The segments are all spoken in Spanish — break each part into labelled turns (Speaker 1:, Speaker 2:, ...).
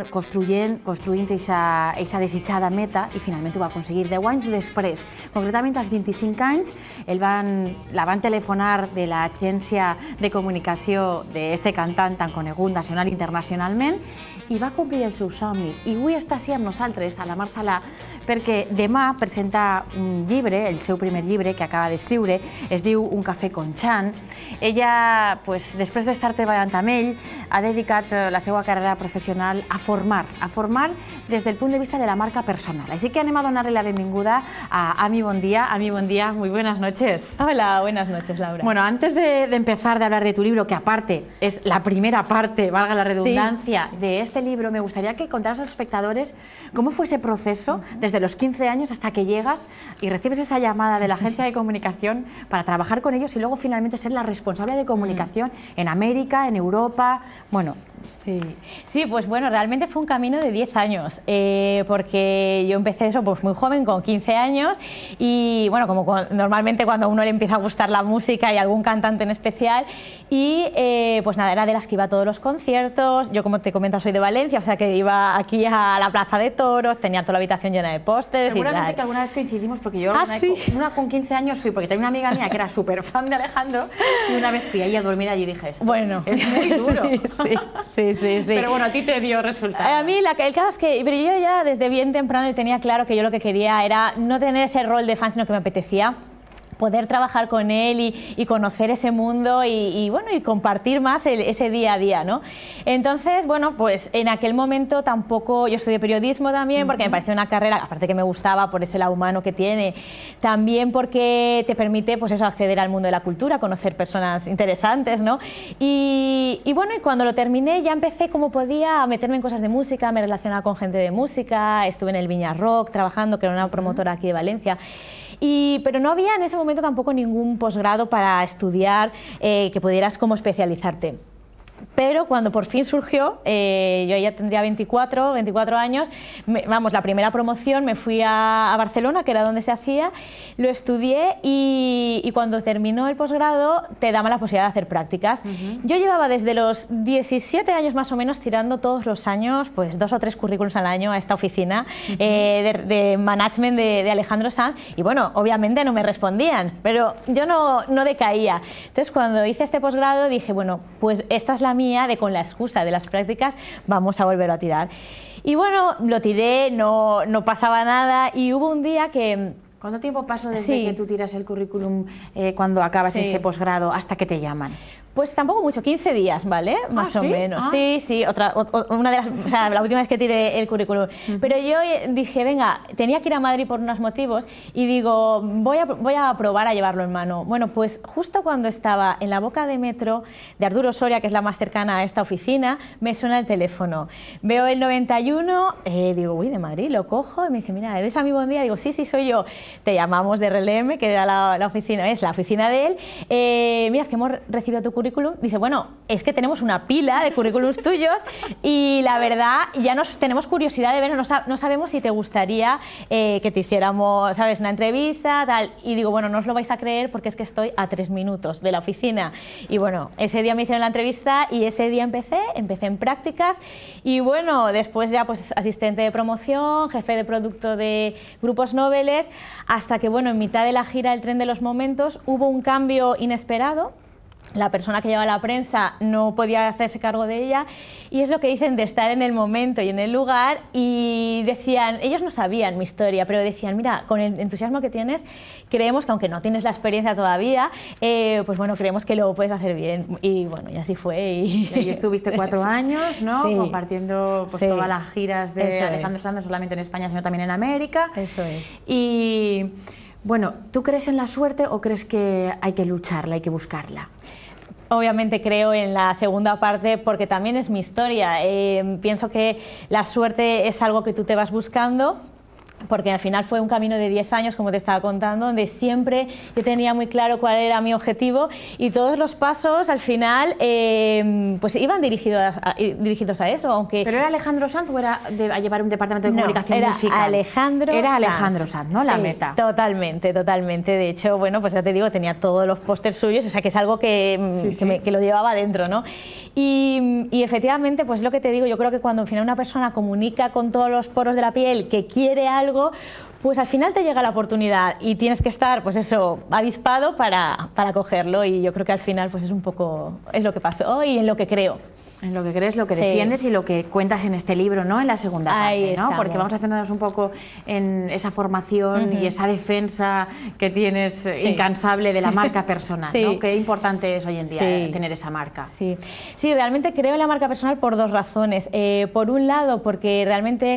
Speaker 1: anar construint aquesta desitjada meta i finalment ho va aconseguir. 10 anys després, concretament als 25 anys, la van telefonar de l'agència de comunicació d'aquest cantant tan conegut nacional i internacionalment i va complir el seu somni. I avui està així amb nosaltres, a la Mar Salà, perquè demà presenta un llibre, el seu primer llibre que acaba d'escriure, es diu Un cafè con Chan. Ella, després d'estar treballant amb ell, ha dedicat la seva carrera professional a formar des del punt de vista de la marca personal. Així que anem a donar-li la benvinguda a Ami Bondia. Ami Bondia, muy buenas noches.
Speaker 2: Hola, buenas noches, Laura.
Speaker 1: Bueno, antes de empezar de hablar de tu libro, que aparte es la primera parte, valga la redundancia, de este libro, me gustaría que contaras a los espectadores cómo fue ese proceso desde los 15 años hasta que llegas y recibes esa llamada de la agencia de comunicación para trabajar con ellos y luego finalmente ser la responsable de comunicación en América, en Europa, bueno...
Speaker 2: Sí, pues bueno, realmente fue un camino de 10 años, porque yo empecé eso pues muy joven, con 15 años, y bueno, como normalmente cuando a uno le empieza a gustar la música y algún cantante en especial, y pues nada, era de las que iba a todos los conciertos. Yo, como te comento, soy de Valencia, o sea que iba aquí a la Plaza de Toros, tenía toda la habitación llena de pósters.
Speaker 1: Seguramente que alguna vez coincidimos, porque yo una con 15 años fui, porque tenía una amiga mía que era súper fan de Alejandro, y una vez fui ahí a dormir allí y dije, esto
Speaker 2: bueno,
Speaker 1: es muy duro.
Speaker 2: Sí.
Speaker 1: Pero bueno, a ti te dio resultado.
Speaker 2: A mí el caso es que pero yo ya desde bien temprano tenía claro que yo lo que quería era no tener ese rol de fan, sino que me apetecía poder trabajar con él y conocer ese mundo y bueno, y compartir más ese día a día, ¿no? Entonces, bueno, pues en aquel momento tampoco, yo estudié periodismo también porque me parecía una carrera, aparte que me gustaba por ese lado humano que tiene, también porque te permite, pues eso, acceder al mundo de la cultura, conocer personas interesantes, ¿no? Y bueno, y cuando lo terminé ya empecé como podía a meterme en cosas de música, me relacionaba con gente de música, estuve en el Viña Rock trabajando, que era una promotora aquí de Valencia. Pero no había en ese momento tampoco ningún posgrado para estudiar que pudieras como especializarte. Pero cuando por fin surgió, yo ya tendría 24 años, la primera promoción, me fui a Barcelona, que era donde se hacía, lo estudié y cuando terminó el posgrado te daban la posibilidad de hacer prácticas. Yo llevaba desde los 17 años más o menos tirando todos los años, pues 2 o 3 currículums al año a esta oficina de management de Alejandro Sanz, y bueno, obviamente no me respondían, pero yo no decaía. Entonces cuando hice este posgrado dije, bueno, pues esta es la mía, de con la excusa de las prácticas vamos a volver a tirar. Y bueno, lo tiré, no pasaba nada, y hubo un día que...
Speaker 1: ¿Cuánto tiempo pasó desde que tú tiras el currículum cuando acabas ese posgrado hasta que te llaman?
Speaker 2: Pues tampoco mucho, 15 días, ¿vale? Más o menos. Sí, la última vez que tiré el currículum. Pero yo dije, venga, tenía que ir a Madrid por unos motivos y digo, voy a probar a llevarlo en mano. Bueno, pues justo cuando estaba en la boca de metro de Arturo Soria, que es la más cercana a esta oficina, me suena el teléfono. Veo el 91, digo, uy, de Madrid, lo cojo y me dice, mira, ¿eres Ami Bondia? Digo, sí, soy yo. Te llamamos de RLM, que era la oficina, es la oficina de él. Mira, es que hemos recibido tu currículum. Dice, bueno, es que tenemos una pila de currículums tuyos y la verdad ya tenemos curiosidad de ver, no sabemos si te gustaría que te hiciéramos, ¿sabes?, una entrevista, tal. Y digo, bueno, no os lo vais a creer porque es que estoy a 3 minutos de la oficina. Y bueno, ese día me hicieron la entrevista y ese día empecé en prácticas y bueno, después ya pues asistente de promoción, jefe de producto de Grupos Noveles, hasta que bueno, en mitad de la gira El Tren de los Momentos hubo un cambio inesperado. La persona que lleva la prensa no podía hacerse cargo de ella y es lo que dicen de estar en el momento y en el lugar, y decían, ellos no sabían mi historia, pero decían, mira, con el entusiasmo que tienes, creemos que aunque no tienes la experiencia todavía, pues bueno, creemos que lo puedes hacer bien, y bueno, y así fue. Y
Speaker 1: ahí estuviste 4 años, ¿no? Sí. Compartiendo pues todas las giras de Alejandro Sanz, no solamente en España, sino también en América.
Speaker 2: Eso es.
Speaker 1: Y bueno, ¿tú crees en la suerte o crees que hay que lucharla, hay que buscarla?
Speaker 2: Obviamente creo en la segunda parte porque también es mi historia. Pienso que la suerte es algo que tú te vas buscando. porque al final fue un camino de 10 años, como te estaba contando, donde siempre yo tenía muy claro cuál era mi objetivo y todos los pasos al final pues iban dirigidos a eso, aunque...
Speaker 1: ¿Pero era Alejandro Sanz o era a llevar un departamento de comunicación musical?
Speaker 2: Era
Speaker 1: Alejandro Sanz, ¿no? La meta.
Speaker 2: Totalmente, totalmente. De hecho, bueno, pues ya te digo, tenía todos los pósters suyos, o sea que es algo que lo llevaba dentro, ¿no? Y efectivamente, pues lo que te digo, yo creo que cuando al final una persona comunica con todos los poros de la piel que quiere algo, pues al final te llega la oportunidad y tienes que estar, pues eso, avispado para cogerlo, y yo creo que al final pues es un poco, es lo que pasó y en lo que creo.
Speaker 1: En lo que crees, lo que defiendes y lo que cuentas en este libro, ¿no? En la segunda parte, ¿no? Porque vamos a centrarnos un poco en esa formación y esa defensa que tienes incansable de la marca personal, ¿no? Qué importante es hoy en día tener esa marca.
Speaker 2: Sí, realmente creo en la marca personal por dos razones. Por un lado, porque realmente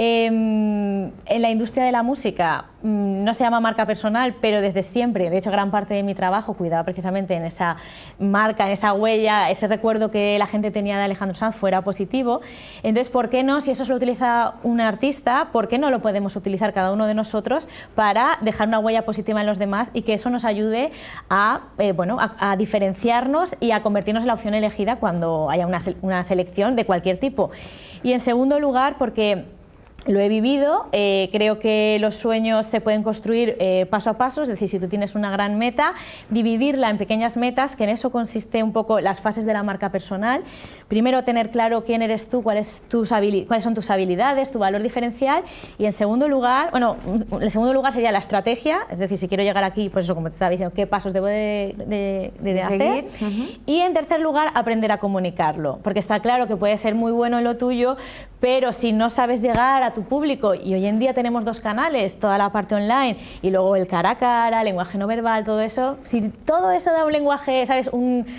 Speaker 2: en la industria de la música no se llama marca personal, pero desde siempre, de hecho gran parte de mi trabajo cuidaba precisamente en esa marca, en esa huella, ese recuerdo que la gente tenía de Alejandro Sanz fuera positivo. Entonces, ¿por qué no? Si eso se lo utiliza un artista, ¿por qué no lo podemos utilizar cada uno de nosotros para dejar una huella positiva en los demás y que eso nos ayude a diferenciarnos y a convertirnos en la opción elegida cuando haya una selección de cualquier tipo? Y en segundo lugar, porque lo he vivido, creo que los sueños se pueden construir paso a paso, es decir, si tú tienes una gran meta, dividirla en pequeñas metas, que en eso consiste un poco las fases de la marca personal. Primero, tener claro quién eres tú, cuáles son tus habilidades, tu valor diferencial, y en segundo lugar, en segundo lugar sería la estrategia, es decir, si quiero llegar aquí, pues eso, como te estaba diciendo, qué pasos debo de hacer. Y en tercer lugar, aprender a comunicarlo, porque está claro que puedes ser muy bueno en lo tuyo, pero si no sabes llegar a tu público, y hoy en día tenemos dos canales, toda la parte online y luego el cara a cara, lenguaje no verbal, todo eso, si todo eso da un lenguaje, ¿sabes?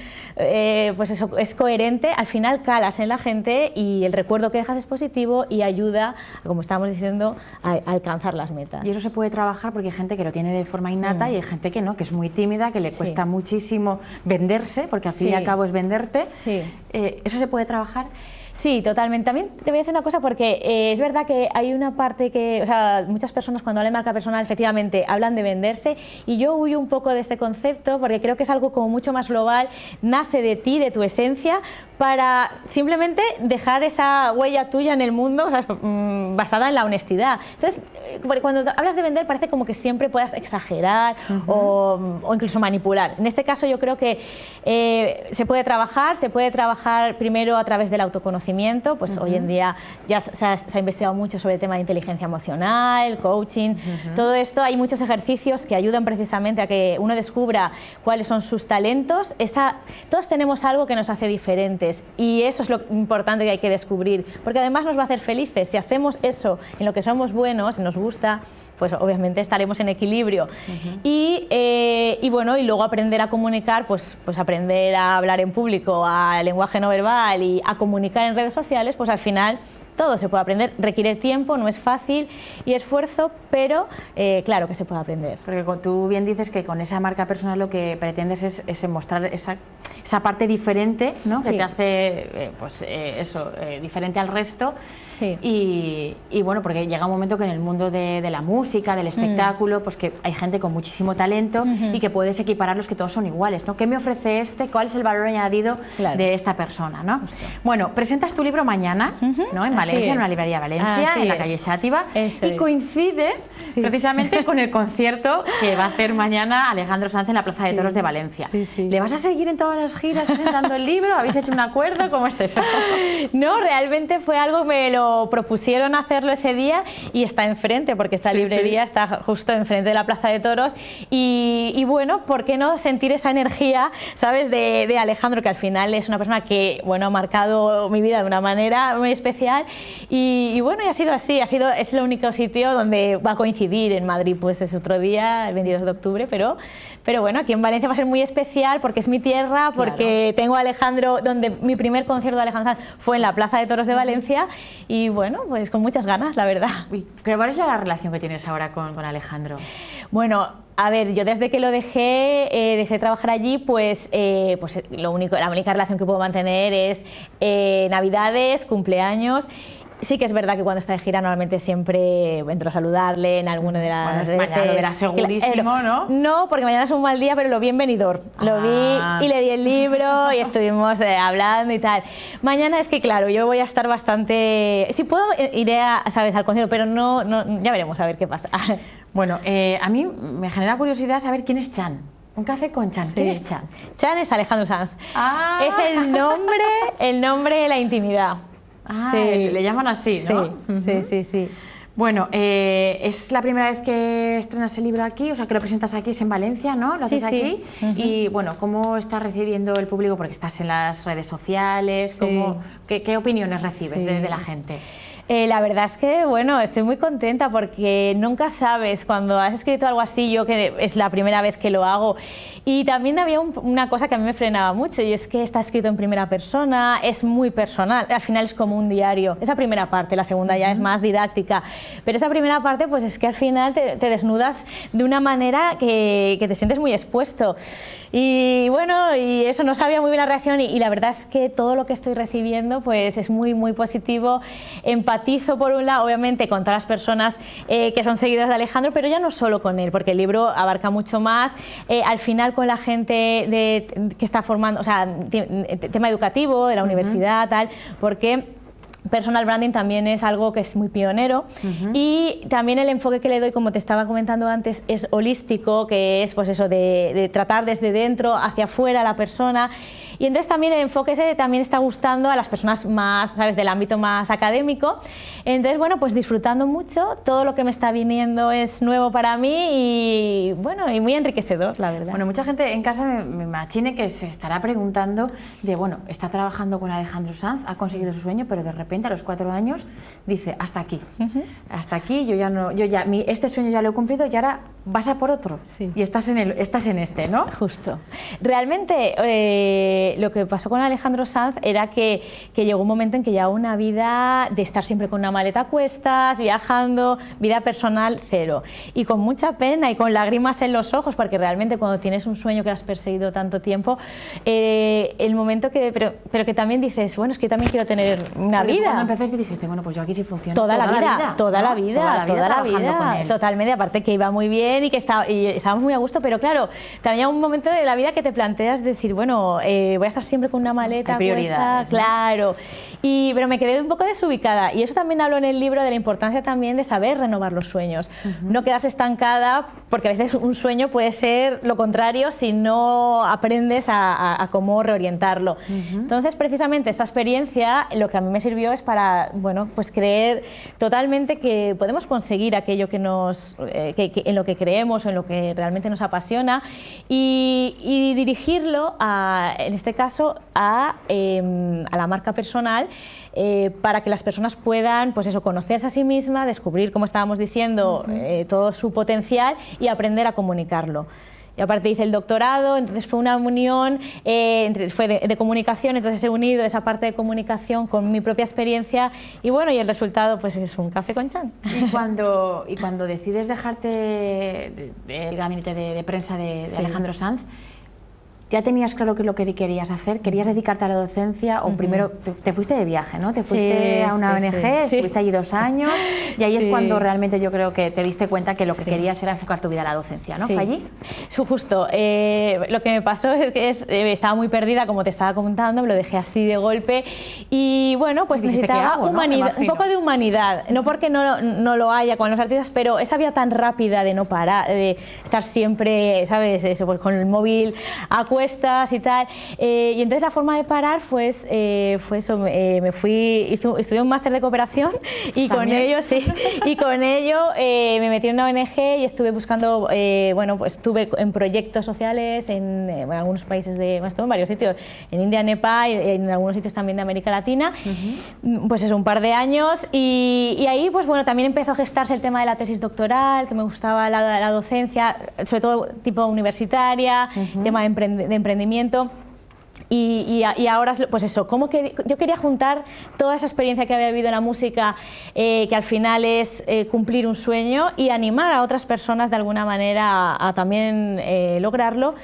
Speaker 2: Pues eso es coherente, al final calas en la gente y el recuerdo que dejas es positivo y ayuda, como estábamos diciendo, a alcanzar las metas.
Speaker 1: Y eso se puede trabajar porque hay gente que lo tiene de forma innata y hay gente que no, que es muy tímida, que le cuesta muchísimo venderse, porque al fin y al cabo es venderte. ¿Eso se puede trabajar?
Speaker 2: Sí, totalmente. También te voy a decir una cosa, porque es verdad que hay una parte que, o sea, muchas personas cuando hablan de marca personal efectivamente hablan de venderse, y yo huyo un poco de este concepto porque creo que es algo como mucho más global, nace de ti, de tu esencia, para simplemente dejar esa huella tuya en el mundo, o sea, basada en la honestidad. Entonces, cuando hablas de vender parece como que siempre puedas exagerar o incluso manipular. En este caso yo creo que se puede trabajar primero a través del autoconocimiento. Pues hoy en día ya se ha investigado mucho sobre el tema de inteligencia emocional, coaching, todo esto. Hay muchos ejercicios que ayudan precisamente a que uno descubra cuáles son sus talentos. Todos tenemos algo que nos hace diferentes y eso es lo importante que hay que descubrir, porque además nos va a hacer felices. Si hacemos eso en lo que somos buenos, nos gusta, pues obviamente estaremos en equilibrio. Y bueno, y luego aprender a comunicar, pues aprender a hablar en público, a lenguaje no verbal y a comunicar en redes sociales, pues al final todo se puede aprender, requiere tiempo, no es fácil y esfuerzo, pero claro que se puede aprender.
Speaker 1: Porque tú bien dices que con esa marca personal lo que pretendes es mostrar esa parte diferente, ¿no? Que te hace diferente al resto. Y bueno, porque llega un momento que en el mundo de la música, del espectáculo, pues que hay gente con muchísimo talento y que puedes equipararlos, que todos son iguales, ¿no? ¿Qué me ofrece este? ¿Cuál es el valor añadido de esta persona, ¿no? Bueno, presentas tu libro mañana, ¿no? En Valencia, en una librería de Valencia, en la calle Xàtiva, y coincide precisamente con el concierto que va a hacer mañana Alejandro Sanz en la Plaza de Toros de Valencia. ¿Le vas a seguir en todas las giras presentando el libro? ¿Habéis hecho un acuerdo? ¿Cómo es eso?
Speaker 2: No, realmente fue algo que me lo propusieron hacerlo ese día y está enfrente, porque esta librería está justo enfrente de la Plaza de Toros y bueno, ¿por qué no sentir esa energía, sabes, de Alejandro, que al final es una persona que, bueno, ha marcado mi vida de una manera muy especial y bueno, y ha sido así, es el único sitio donde va a coincidir. En Madrid pues es otro día, el 22 de octubre, pero bueno, aquí en Valencia va a ser muy especial porque es mi tierra, porque tengo a Alejandro, donde mi primer concierto de Alejandro Sanz fue en la Plaza de Toros de Valencia y bueno, pues con muchas ganas, la verdad.
Speaker 1: ¿Cuál es la relación que tienes ahora con Alejandro?
Speaker 2: Bueno, a ver, yo desde que lo dejé trabajar allí, pues la única relación que puedo mantener es Navidades, cumpleaños. Sí que es verdad que cuando está de gira normalmente siempre entro a saludarle en alguna de las...
Speaker 1: Bueno, mañana lo verás segurísimo, ¿no?
Speaker 2: No, porque mañana es un mal día, pero lo vi en Benidorm. Lo vi y le di el libro y estuvimos hablando y tal. Mañana es que, claro, yo voy a estar bastante... Si puedo, iré ¿sabes?, al concierto, pero no, ya veremos a ver qué pasa.
Speaker 1: Bueno, a mí me genera curiosidad saber quién es Chan. Un café con Chan. ¿Quién es Chan?
Speaker 2: Chan es Alejandro Sanz. Es el nombre de la intimidad.
Speaker 1: Sí. Le llaman así, ¿no?
Speaker 2: Sí.
Speaker 1: Bueno, es la primera vez que estrenas el libro aquí, o sea, que lo presentas aquí, es en Valencia, ¿no? Lo haces aquí. Y bueno, ¿cómo está recibiendo el público? Porque estás en las redes sociales, ¿qué opiniones recibes de la gente?
Speaker 2: La verdad es que, bueno, estoy muy contenta porque nunca sabes cuando has escrito algo así, yo que es la primera vez que lo hago. Y también había una cosa que a mí me frenaba mucho y es que está escrito en primera persona, es muy personal, al final es como un diario. Esa primera parte, la segunda ya es más didáctica, pero esa primera parte pues es que al final te desnudas de una manera que te sientes muy expuesto. Y bueno, y eso, no sabía muy bien la reacción y la verdad es que todo lo que estoy recibiendo pues es muy positivo. Empatizo por un lado, obviamente, con todas las personas que son seguidoras de Alejandro, pero ya no solo con él, porque el libro abarca mucho más. Al final con la gente que está formando, o sea, tema educativo, de la universidad, tal, porque personal branding también es algo que es muy pionero y también el enfoque que le doy, como te estaba comentando antes, es holístico, que es pues eso de tratar desde dentro hacia afuera a la persona, y entonces también el enfoque ese también está gustando a las personas más, ¿sabes?, del ámbito más académico. Entonces, bueno, pues disfrutando mucho, todo lo que me está viniendo es nuevo para mí y bueno, y muy enriquecedor, la verdad.
Speaker 1: Bueno, mucha gente en casa me imagine que se estará preguntando de, bueno, está trabajando con Alejandro Sanz, ha conseguido su sueño, pero de repente a los 4 años dice, hasta aquí, este sueño ya lo he cumplido y ahora vas a por otro. Y estás en este, ¿no?
Speaker 2: Justo. Realmente lo que pasó con Alejandro Sanz era que llegó un momento en que ya una vida de estar siempre con una maleta a cuestas, viajando, vida personal cero. Y con mucha pena y con lágrimas en los ojos, porque realmente cuando tienes un sueño que has perseguido tanto tiempo, el momento pero que también dices, bueno, es que yo también quiero tener una vida.
Speaker 1: Cuando empezaste dijiste, bueno, pues yo aquí sí funciona.
Speaker 2: Toda la vida, totalmente. Aparte que iba muy bien y que estábamos muy a gusto, pero claro, también hay un momento de la vida que te planteas decir, bueno, voy a estar siempre con una maleta,
Speaker 1: prioridades, ¿no?
Speaker 2: Claro. Pero me quedé un poco desubicada y eso también hablo en el libro de la importancia también de saber renovar los sueños, no quedarse estancada, porque a veces un sueño puede ser lo contrario si no aprendes a cómo reorientarlo. Entonces, precisamente esta experiencia lo que a mí me sirvió es para, bueno, pues creer totalmente que podemos conseguir aquello que en lo que creemos o en lo que realmente nos apasiona y dirigirlo en este caso a la marca personal, para que las personas puedan, pues eso, conocerse a sí mismas, descubrir, como estábamos diciendo, todo su potencial y aprender a comunicarlo. Y aparte hice el doctorado, entonces fue una unión, fue de comunicación, entonces he unido esa parte de comunicación con mi propia experiencia y bueno, y el resultado pues es un café con Chan.
Speaker 1: Y cuando decides dejarte el gabinete de prensa de Alejandro Sanz, ¿ya tenías claro qué es lo que querías hacer? ¿Querías dedicarte a la docencia? O primero te fuiste de viaje, ¿no? Te fuiste a una ONG, estuviste allí 2 años y ahí es cuando realmente yo creo que te diste cuenta que lo que querías era enfocar tu vida a la docencia, ¿no? ¿Fue allí?
Speaker 2: Justo. Lo que me pasó es que estaba muy perdida, como te estaba comentando, me lo dejé así de golpe y bueno, pues necesitaba humanidad, un poco de humanidad, no porque no lo haya con los artistas, pero esa vida tan rápida de no parar, de estar siempre, ¿sabes? Eso, pues con el móvil a y tal, y entonces la forma de parar fue eso, me fui, estudié un máster de cooperación y ¿también? con ello me metí en una ONG y estuve buscando, bueno, pues estuve en proyectos sociales en algunos países estuve en varios sitios, en India, Nepal, en algunos sitios también de América Latina, pues eso, un par de años y ahí pues bueno, también empezó a gestarse el tema de la tesis doctoral, que me gustaba la docencia, sobre todo tipo universitaria, tema de emprendimiento. Y ahora, pues eso, yo quería juntar toda esa experiencia que había vivido en la música, que al final es cumplir un sueño y animar a otras personas de alguna manera a también lograrlo.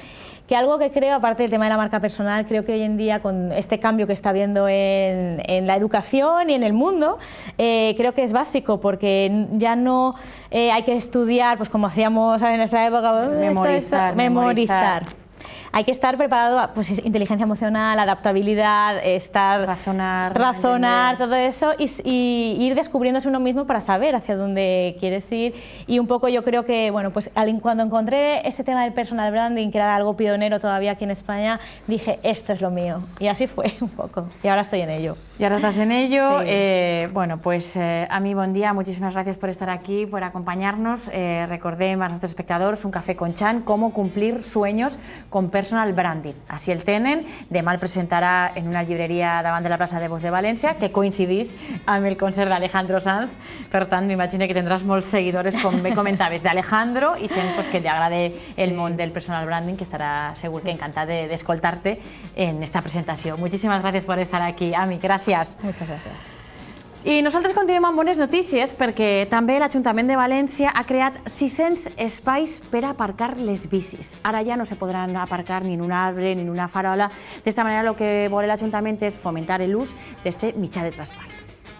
Speaker 2: que algo que creo, aparte del tema de la marca personal, creo que hoy en día con este cambio que está habiendo en la educación y en el mundo, creo que es básico, porque ya no hay que estudiar, pues como hacíamos en nuestra época, memorizar. Hay que estar preparado, pues inteligencia emocional, adaptabilidad, razonar, todo eso y ir descubriéndose uno mismo para saber hacia dónde quieres ir. Y un poco yo creo que, bueno, pues cuando encontré este tema del personal branding, que era algo pionero todavía aquí en España, dije, esto es lo mío. Y así fue un poco. Y ahora estoy en ello.
Speaker 1: Y ahora estás en ello.
Speaker 2: Sí.
Speaker 1: Bueno, pues a mí, buen día, muchísimas gracias por estar aquí, por acompañarnos. Recordem a nuestros espectadors un cafè con Chan, cómo cumplir sueños con personal branding. Així el tenen. Demà el presentarà en una llibreria davant de la plaça de Bosc de València, que coincidís amb el concert d'Alejandro Sanz. Per tant, m'imagino que tindràs molts seguidors, com bé comentaves, d'Alejandro i gent pues, que li agrada el món del personal branding, que estarà segur que encantat d'escoltar-te en esta presentació. Muchísimas gracias por estar aquí, Ami. Gracias.
Speaker 2: Muchas gracias.
Speaker 1: I nosaltres continuem amb bones notícies perquè també l'Ajuntament de València ha creat 600 espais per aparcar les bicis. Ara ja no se podran aparcar ni en un arbre ni en una farola. D'esta manera, el que vol l'Ajuntament és fomentar l'ús d'aquest mitjà de transport.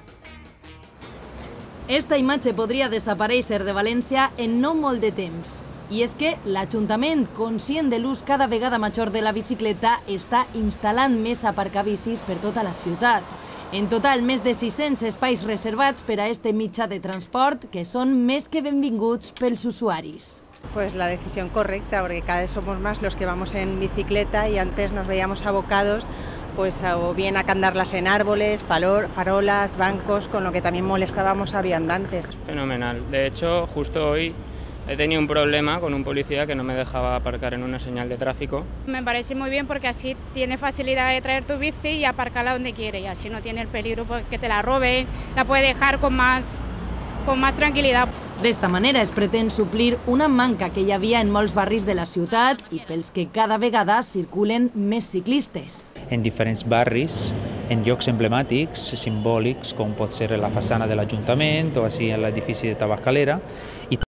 Speaker 3: Esta imatge podria desaparèixer de València en no molt de temps. I és que l'Ajuntament, conscient de l'ús cada vegada major de la bicicleta, està instal·lant més aparcabicis per tota la ciutat. En total, més de 600 espais reservats per a este mitjà de transport, que són més que benvinguts pels usuaris.
Speaker 4: Pues la decisión correcta, porque cada vez somos más los que vamos en bicicleta y antes nos veíamos abocados pues o bien a candarlas en árboles, farolas, bancos, con lo que también molestábamos a viandantes.
Speaker 5: Fenomenal. De hecho, justo hoy he tenido un problema con un policía que no me dejaba aparcar en una señal de tráfico.
Speaker 6: Me parece muy bien porque así tiene facilidad de traer tu bici y aparcarla donde quiere, y así no tiene el peligro que te la roben, la puede dejar con más tranquil·litat.
Speaker 3: D'esta manera es pretén suplir una manca que hi havia en molts barris de la ciutat i pels que cada vegada circulen més ciclistes.
Speaker 7: En diferents barris, en llocs emblemàtics, simbòlics, com pot ser la façana de l'Ajuntament o així en l'edifici de Tabascalera, i